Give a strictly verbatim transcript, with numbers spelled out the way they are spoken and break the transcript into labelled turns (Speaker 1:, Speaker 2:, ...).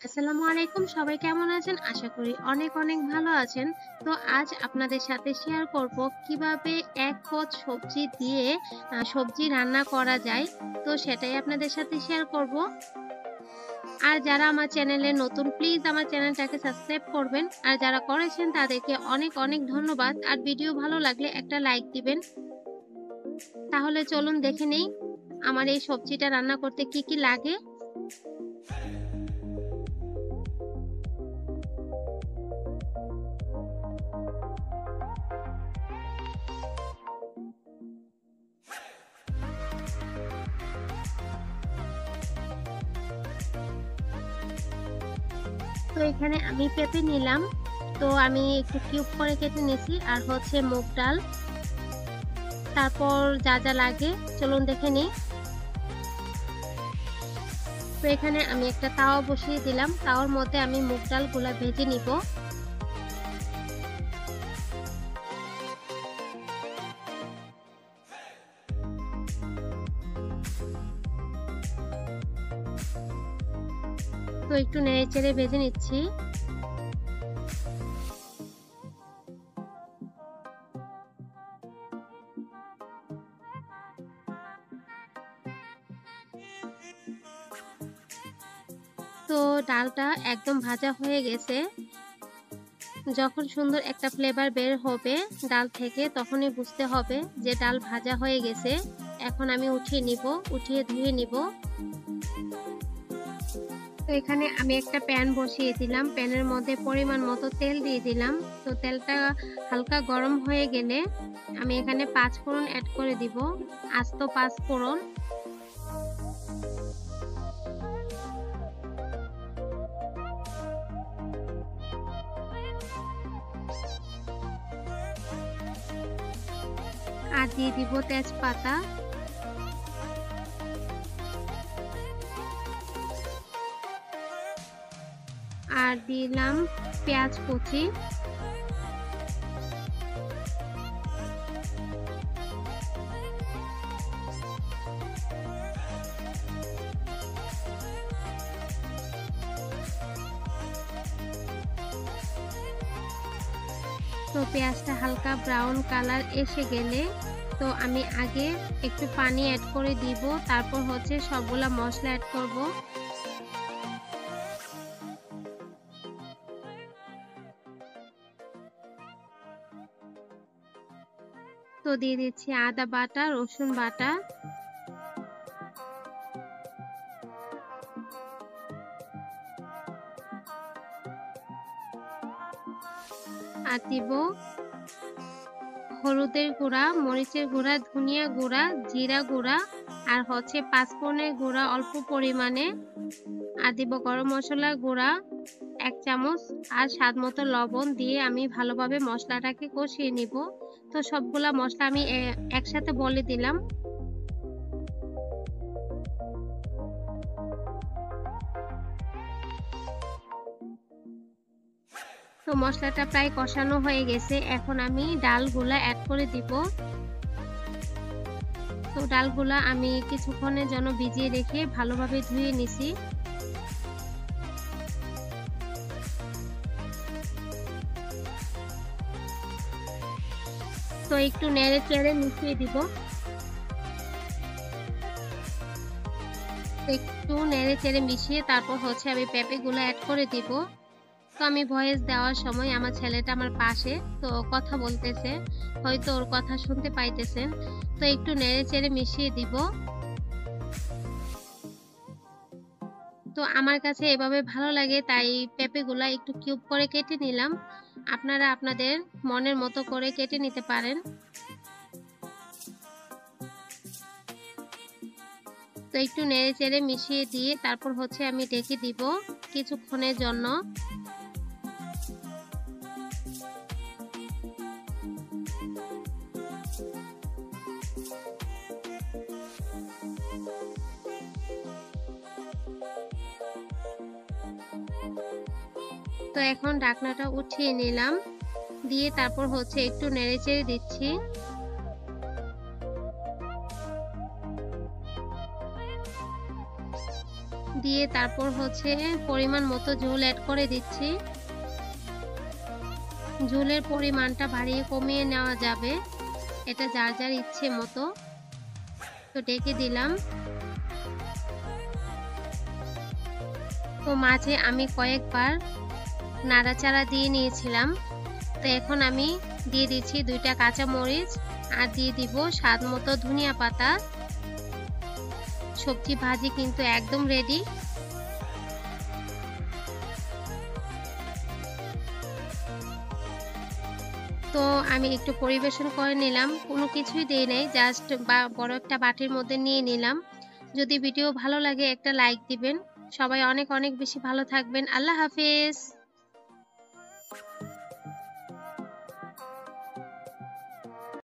Speaker 1: আসসালামু আলাইকুম। সবাই কেমন আছেন? আশা করি অনেক, অনেক ভালো আছেন। তো আজ আপনাদের সাথে শেয়ার করব কিভাবে এক পদ সবজি দিয়ে আ সবজি রান্না করা যায়। তো সেটাই আপনাদের সাথে শেয়ার করব। আর যারা আমার চ্যানেলে নতুন প্লিজ আমার চ্যানেলটাকে সাবস্ক্রাইব করবেন। আর যারা করেছেন তাদেরকে অনেক, অনেক ধন্যবাদ। আর ভিডিও ভালো লাগলে একটা লাইক দিবেন। তাহলে চলুন দেখে নেই আমার এই সবজিটা রান্না করতে কি, কি লাগে। তো এখানে আমি পেঁপে নিলাম। তো আমি একটু কিউব করে কেটে নিয়েছি। আর হচ্ছে মুগ ডাল। তারপর যা যা লাগে চলুন দেখে নিই। তো এখানে আমি একটা তাওয়া বসিয়ে দিলাম। তাওয়ার মধ্যে আমি মুগ ডালগুলা ভেজে নিব। তো একটু নেড়ে চেড়ে ভেজে নিচ্ছি। তো ডালটা একদম ভাজা হয়ে গেছে। যখন সুন্দর একটা ফ্লেভার বের হবে ডাল থেকে তখনই বুঝতে হবে যে ডাল ভাজা হয়ে গেছে। এখন আমি উঠিয়ে নিব, উঠিয়ে ধুয়ে নিব। তো এখানে আমি একটা প্যান বসিয়ে দিলাম। প্যানের মধ্যে পরিমাণ মতো তেল দিয়ে দিলাম। তো তেলটা হালকা গরম হয়ে গেলে আমি এখানে পাঁচ ফোড়ন অ্যাড করে দিব। আস্ত পাঁচ ফোড়ন। আর দিয়ে দিব তেজপাতা। আর দিলাম পেঁয়াজ কুচি। তো পেঁয়াজটা হালকা ব্রাউন কালার এসে গেলে তো আমি আগে একটু পানি অ্যাড করে দিব। তারপর হচ্ছে সবগুলা মশলা অ্যাড করব। তো দিয়ে দিচ্ছি আদা বাটা, রসুন বাটা। আর দিব হলুদের গুঁড়া, মরিচের গুঁড়া, ধনিয়া গুঁড়া, জিরা গুঁড়া আর হচ্ছে পাঁচফোড়নের গুঁড়া অল্প পরিমাণে। আর দিব গরম মশলার গুঁড়া এক চামচ। আর স্বাদ মতো লবণ দিয়ে আমি ভালোভাবে মশলাটাকে কষিয়ে নিব। তো সবগুলা মশলা আমি একসাথে বলে দিলাম। তো মশলাটা প্রায় কষানো হয়ে গেছে। এখন আমি ডালগুলা অ্যাড করে দিব। তো ডালগুলা আমি কিছুক্ষণের জন্য ভিজিয়ে রেখে ভালোভাবে ধুয়ে নিছি। তো একটু নেড়ে চেড়ে মিশিয়ে দিব। একটু নেড়ে চেড়ে মিশিয়ে তারপর হচ্ছে আমি পেঁপেগুলো অ্যাড করে দিব। তো আমি ভয়েস দেওয়ার সময় আমার ছেলেটা আমার পাশে তো কথা বলতেছে, হয়তো ওর কথা শুনতে পাইতেছেন। তো একটু নেড়ে চেড়ে মিশিয়ে দিব। তো আমার কাছে এভাবে ভালো লাগে তাই পেঁপেগুলা একটু কিউব করে কেটে নিলাম। আপনারা আপনাদের মনের মতো করে কেটে নিতে পারেন। তো একটু নেড়ে চেড়ে মিশিয়ে দিয়ে তারপর হচ্ছে আমি ঢেকে দিব কিছুক্ষণের জন্য। তো এখন ঢাকনাটা উঠিয়ে নিলাম, দিয়ে তারপর হচ্ছে একটু নেড়েচেড়ে দিচ্ছি। দিয়ে দিয়ে তারপর হচ্ছে পরিমাণ মতো ঝোল অ্যাড করে দিচ্ছি। ঝোলের পরিমাণটা বাড়িয়ে কমিয়ে নেওয়া যাবে, এটা যার যার ইচ্ছে মতো। তো ঢেকে দিলাম। তো মাঝে আমি কয়েকবার নাড়াচাড়া দিয়ে নিয়েছিলাম। তো এখন আমি দিয়ে দিচ্ছি দুইটা কাঁচা মরিচ আর দিয়ে দিব স্বাদ মতো ধনিয়া পাতা। সবজি ভাজি কিন্তু একদম রেডি। তো আমি একটু পরিবেশন করে নিলাম, কোনো কিছুই দেই নাই, জাস্ট বড় একটা বাটির মধ্যে নিয়ে নিলাম। যদি ভিডিও ভালো লাগে একটা লাইক দিবেন। সবাই অনেক অনেক বেশি ভালো থাকবেন। আল্লাহ হাফেজ।